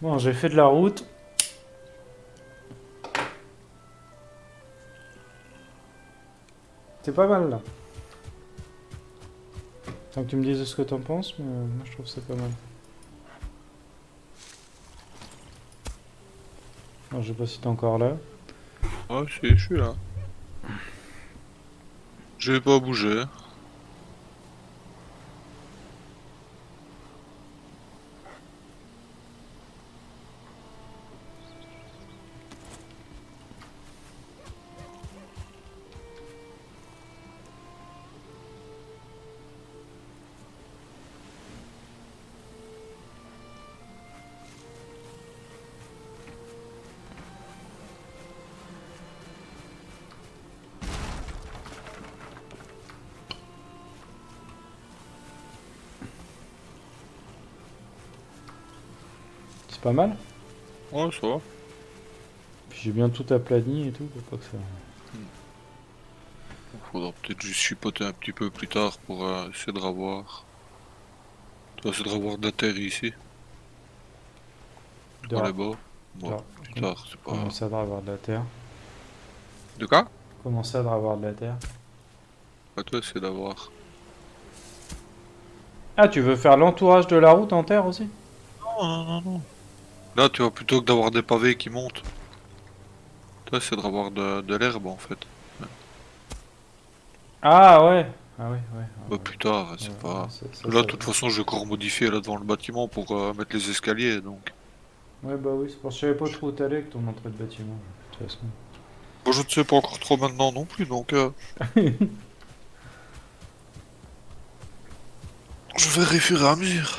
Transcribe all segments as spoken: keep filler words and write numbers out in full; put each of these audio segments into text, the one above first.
Bon, j'ai fait de la route. C'est pas mal là. Tant que tu me dises ce que t'en penses, mais euh, moi je trouve que c'est pas mal. Alors, je sais pas si t'es encore là. Ah si, je suis là. Je vais pas bouger. C'est pas mal. Ouais, ça va. Puis j'ai bien tout aplani et tout, pour pas que ça... Hmm. Faudra peut-être juste chipoter un petit peu plus tard pour euh, essayer de revoir. Tu vas essayer de revoir de la terre ici, dans les Dehors. bords. Bon, Dehors. plus Com- tard, c'est pas... Commencer à avoir de la terre. De quoi? Commencer à avoir de la terre. À toi, c'est d'avoir. Ah, tu veux faire l'entourage de la route en terre aussi? Non, non, non, non. Là, tu vois, plutôt que d'avoir des pavés qui montent, toi, c'est d'avoir de, de l'herbe en fait. Ouais. Ah ouais. Ah ouais, ouais. Bah, plus tard, Ouais, c'est ouais, pas. ça, Parce ça, que là, ça- de toute façon, je vais encore modifier là devant le bâtiment pour euh, mettre les escaliers, donc. Ouais, bah oui, c'est parce que je savais pas trop où t'allais avec ton entrée de bâtiment. De toute façon. Bon, je ne sais pas encore trop maintenant non plus, donc euh, je verrai au fur et à mesure.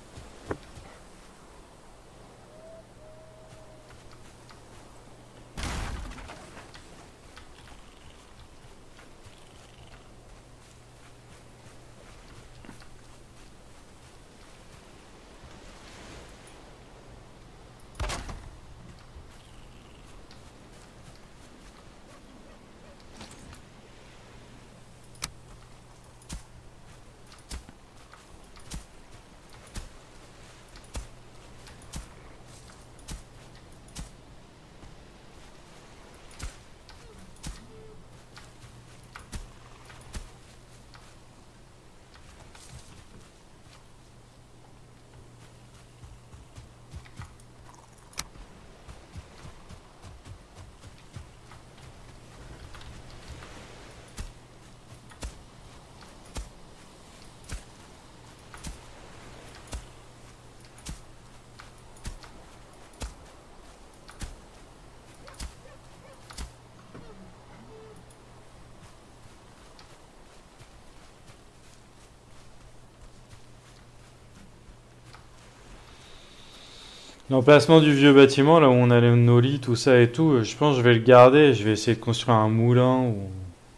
L'emplacement du vieux bâtiment, là où on a nos lits, tout ça et tout, euh, je pense que je vais le garder. Je vais essayer de construire un moulin ou...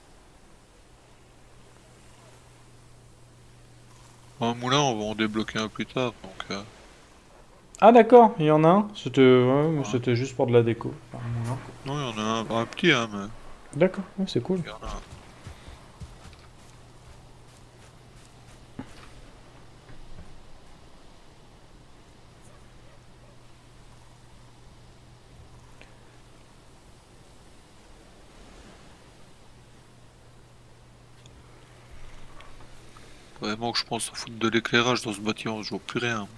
Un moulin, on va en débloquer un plus tard, donc. Euh, Ah d'accord, il y en a un. C'était ouais, mais voilà. c'était juste pour de la déco. Enfin, un moulin. Non, il y en a un, un petit, hein, mais D'accord, ouais, c'est cool. il y en a un. Vraiment que je pense à foutre de l'éclairage dans ce bâtiment, je vois plus rien.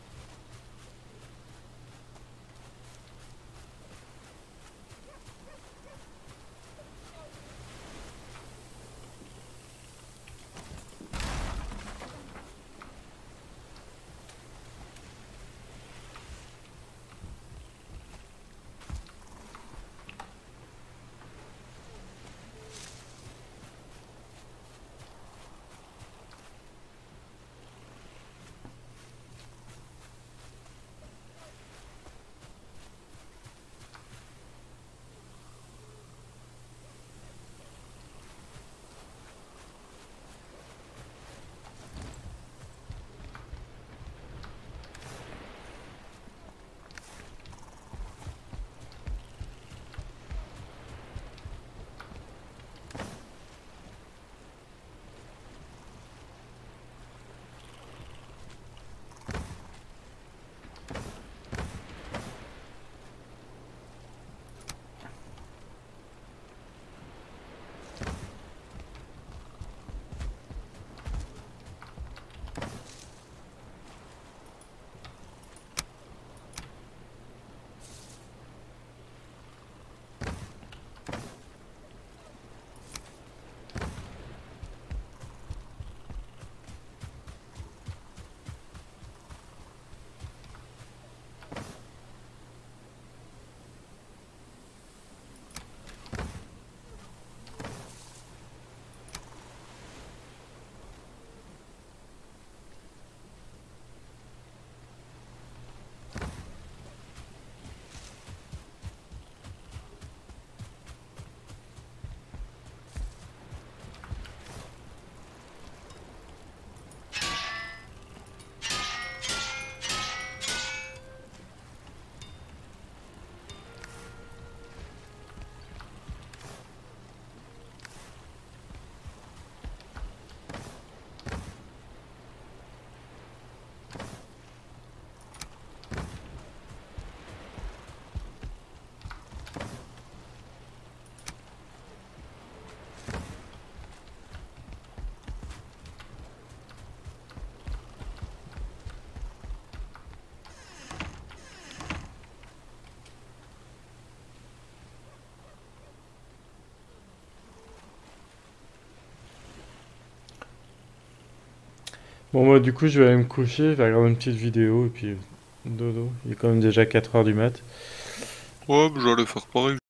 Bon, moi, du coup, je vais aller me coucher, je vais regarder une petite vidéo, et puis euh, dodo. Il est quand même déjà quatre heures du mat. Ouais, mais j'allais faire pareil.